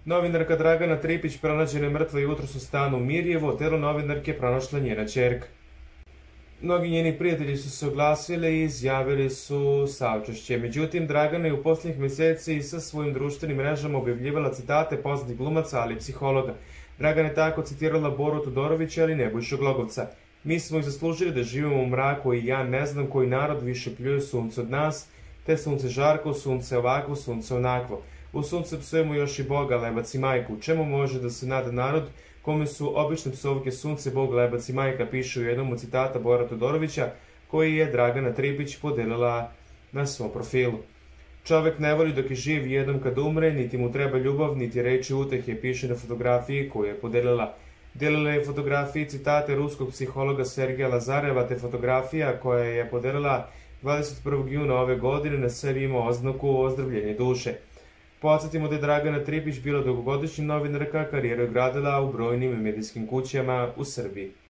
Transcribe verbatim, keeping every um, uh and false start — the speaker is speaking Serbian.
Novinarka Dragana Tripić pronađena je mrtva jutros u stanu Mirjevo, telo novinarke pronašla njena ćerka. Mnogi njeni prijatelji su se oglasili i izjavili su saučešće. Međutim, Dragana je u posljednjih mjeseci sa svojim društvenim mrežama objavljivala citate poznatih glumaca, ali i psihologa. Dragana je tako citirala Boru Todorovića, ali Nebojšu Glogovca. Mi smo ih zaslužili da živimo u mraku i ja ne znam koji narod više pljuje sunce od nas, te sunce žarko, sunce ovakvo, sunce onakvo. U sunce psujemo još i Boga, lebac i majku. Čemu može da se nada narod kome su obične psovke sunce, Bog, lebac i majka, piše u jednom od citata Bora Todorovića, koji je Dragana Tripić podelila na svom profilu. Čovek ne voli dok je živ, jednom kad umre, niti mu treba ljubav, niti reči utehe, piše na fotografiji koju je podelila. Delila je fotografije i citate ruskog psihologa Sergeja Lazareva, te fotografija koja je podelila dvadeset prvog juna ove godine na sebi ima oznaku ozdravljenje duše. Podsjetimo da je Dragana Tripić bila dugogodišnja novinarka, karijeru je gradila u brojnim medijskim kućama u Srbiji.